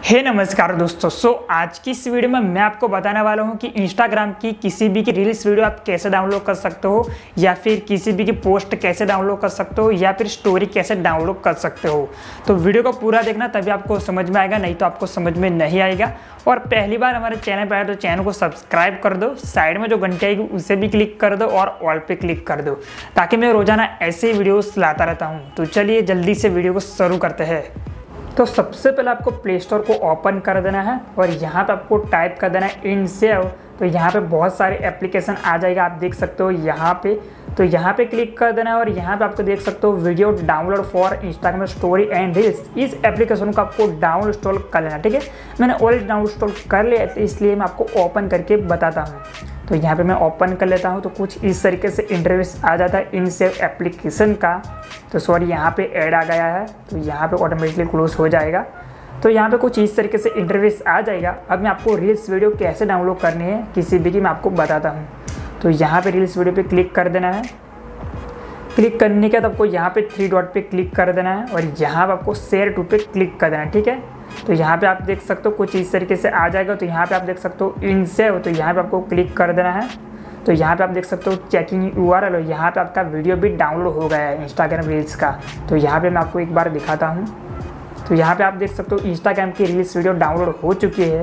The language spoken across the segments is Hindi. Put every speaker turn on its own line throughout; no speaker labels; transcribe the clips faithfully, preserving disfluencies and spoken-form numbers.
हे नमस्कार दोस्तों। सो आज की इस वीडियो में मैं आपको बताने वाला हूं कि इंस्टाग्राम की किसी भी की रील्स वीडियो आप कैसे डाउनलोड कर सकते हो, या फिर किसी भी की पोस्ट कैसे डाउनलोड कर सकते हो, या फिर स्टोरी कैसे डाउनलोड कर सकते हो। तो वीडियो को पूरा देखना, तभी आपको समझ में आएगा, नहीं तो आपको समझ में नहीं आएगा। और पहली बार हमारे चैनल पर आए तो चैनल को सब्सक्राइब कर दो, साइड में जो घंटी आएगी उसे भी क्लिक कर दो और ऑल पे क्लिक कर दो, ताकि मैं रोजाना ऐसे वीडियोस लाता रहता हूँ। तो चलिए जल्दी से वीडियो को शुरू करते हैं। तो सबसे पहले आपको प्ले स्टोर को ओपन कर देना है और यहाँ पे आपको टाइप कर देना है इन सेव। तो यहाँ पे बहुत सारे एप्लीकेशन आ जाएगा, आप देख सकते हो यहाँ पे। तो यहाँ पे क्लिक कर देना है और यहाँ पे आपको देख सकते हो video download for Instagram story and reels. इस एप्लीकेशन को आपको डाउन इंस्टॉल कर लेना, ठीक है। मैंने ऑलरेडी डाउन इंस्टॉल कर लिया है, इसलिए मैं आपको ओपन करके बताता हूँ। तो यहाँ पे मैं ओपन कर लेता हूँ। तो कुछ इस तरीके से इंटरफेस आ जाता है इन सेव एप्लीकेशन का। तो सॉरी, यहाँ पे ऐड आ गया है, तो यहाँ पे ऑटोमेटिकली क्लोज हो जाएगा। तो यहाँ पे कुछ इस तरीके से इंटरफेस आ जाएगा। अब मैं आपको रील्स वीडियो कैसे डाउनलोड करनी है किसी भी की मैं आपको बताता हूँ। तो यहाँ पे रील्स वीडियो पे क्लिक कर देना है। क्लिक करने के बाद आपको यहाँ पे थ्री डॉट पे क्लिक कर देना है और यहाँ पे आपको शेयर टू पे क्लिक कर देना है, ठीक है। तो यहाँ पे आप देख सकते हो कुछ इस तरीके से आ जाएगा। तो यहाँ पे आप देख सकते हो इन सेव, तो यहाँ पे आपको क्लिक कर देना है। तो यहाँ पे आप देख सकते हो चेकिंग यूआरएल, और यहाँ पे आपका वीडियो भी डाउनलोड हो गया है इंस्टाग्राम रील्स का। तो यहाँ पे मैं आपको एक बार दिखाता हूँ। तो यहाँ पे आप देख सकते हो इंस्टाग्राम की रील्स वीडियो डाउनलोड हो चुकी है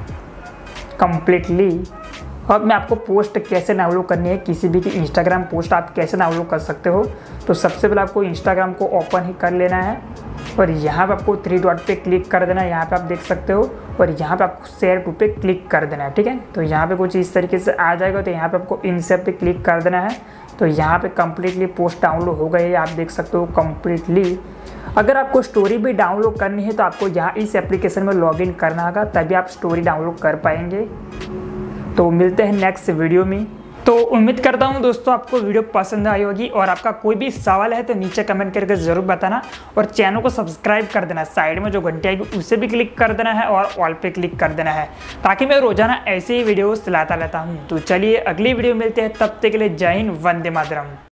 कम्प्लीटली। अब मैं आपको पोस्ट कैसे डाउनलोड करनी है, किसी भी की इंस्टाग्राम पोस्ट आप कैसे डाउनलोड कर सकते हो। तो सबसे पहले आपको इंस्टाग्राम को ओपन ही कर लेना है और यहाँ पे आपको थ्री डॉट पे क्लिक कर देना है, यहाँ पे आप देख सकते हो। और यहाँ पे आपको शेयर टू पे क्लिक कर देना है, ठीक है। तो यहाँ पे कुछ इस तरीके से आ जाएगा। तो यहाँ पे आपको इनसेप पे क्लिक कर देना है। तो यहाँ पे कम्प्लीटली पोस्ट डाउनलोड हो गई है, आप देख सकते हो कम्प्लीटली। अगर आपको स्टोरी भी डाउनलोड करनी है तो आपको यहाँ इस एप्लीकेशन में लॉगिन करना होगा, तभी आप स्टोरी डाउनलोड कर पाएंगे। तो मिलते हैं नेक्स्ट वीडियो में। तो उम्मीद करता हूं दोस्तों आपको वीडियो पसंद आई होगी, और आपका कोई भी सवाल है तो नीचे कमेंट करके ज़रूर बताना, और चैनल को सब्सक्राइब कर देना, साइड में जो घंटी आएगी उसे भी क्लिक कर देना है और ऑल पे क्लिक कर देना है, ताकि मैं रोजाना ऐसे ही वीडियोस लाता रहता हूं। तो चलिए अगली वीडियो मिलते हैं, तब तक के लिए जय हिंद, वंदे मातरम।